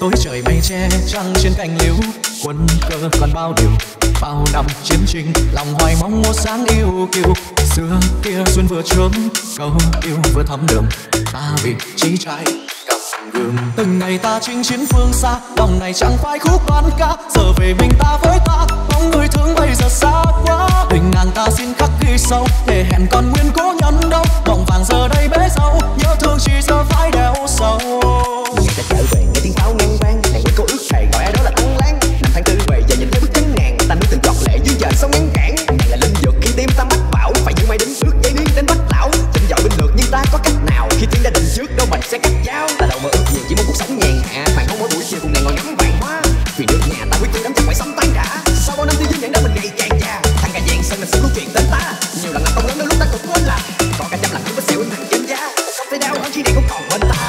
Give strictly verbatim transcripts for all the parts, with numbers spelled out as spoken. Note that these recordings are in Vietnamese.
tối trời mây che trăng trên cành liễu, quân cơ còn bao điều, bao năm chiến tranh lòng hoài mong một sáng yêu kiều. Xưa kia xuân vừa chớm, câu yêu vừa thắm đường, ta vì chí trái cầm gương. Từng ngày ta chinh chiến phương xa, lòng này chẳng phải khúc toán ca. Giờ về mình ta với ta, bóng người thương bây giờ xa quá. Tình nàng ta xin khắc ghi sâu, để hẹn còn nguyên cố nhân đâu. Vòng vàng giờ đây bế dâu, nhớ thương chỉ giờ phải đeo sâu. Ngày ta trở về nghe tiếng pháo ngân vang, nàng quên cô ước thề gọi ai đó là Tăng Lan. Năm tháng tư về giờ nhìn thấy bước chân nàng, ta nuốt từng giọt lệ dưới dền sông ngăn cản. Nàng là linh dược khiến tim ta mách bảo, phải giữ mây đến bước dây đi đến bách lão. Chinh dội bên lượt nhưng ta có cách nào, khi tiến gia đình trước đâu mình sẽ cắt giao. Ta đâu mơ ước nhiều chỉ muốn cuộc sống nhàn hạ, hoàng hôn mỗi buổi chiều cùng nàng ngồi ngắm vàng hoa. Vì nước nhà ta quyết tâm đắm chẳng phải sống tan rã. Sau bao năm tiêu dư nhận đã mình ngày càng già, thằng gà vàng sân là sự câu chuyện tên ta. Nhiều lần làm công lớn đôi lúc ta cũng quên làm, còn cả trăm lần cứ vết sẹo in hàng trên da. Không thể đau hơn khi nàng không còn bên ta.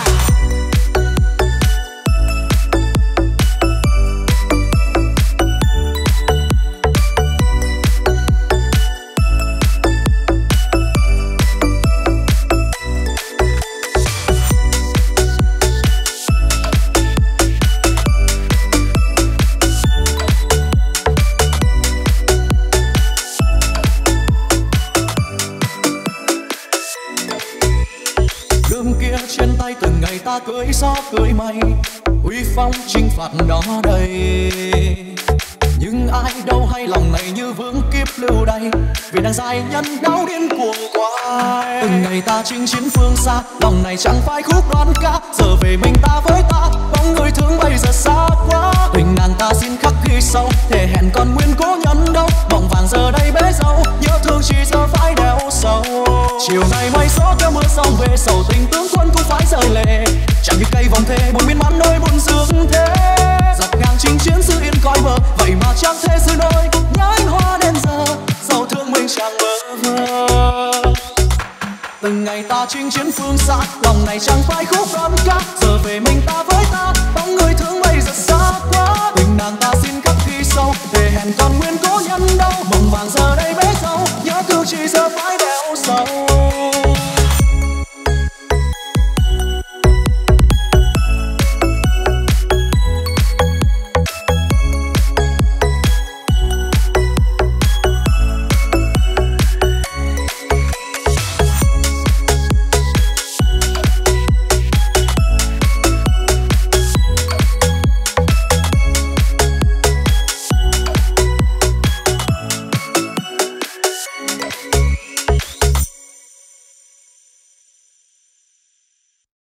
Ta cưỡi gió cưỡi mây, uy phong chinh phạt đó đây. Nhưng ai đâu hay lòng này như vướng kiếp lưu đày, vì đang dài nhân đau điên cuồng quá. Từng ngày ta chinh chiến phương xa, lòng này chẳng phải khúc đoán ca. Giờ về mình ta với ta, bóng người thương bây giờ xa quá. Tình nàng ta xin khắc ghi sâu, thể hẹn còn nguyên cố nhân đâu. Vòng vàng giờ đây bế dâu, nhớ thương chỉ giờ phải đeo sâu. Chiều nay mây gió theo mưa sông về, sầu tình tướng quân cũng phải rơi lệ. Chẳng như cây vòng thề buồn miên man nơi buồn dương thế. Dọc ngang chinh chiến xứ yên coi bờ, vậy mà chẳng thể xưa đôi nhánh hoa đến giờ, dẫu thương mình chẳng bơ vơ. Từng ngày ta chinh chiến phương xa, lòng này chẳng phải khúc đoán ca. Giờ về mình ta với ta,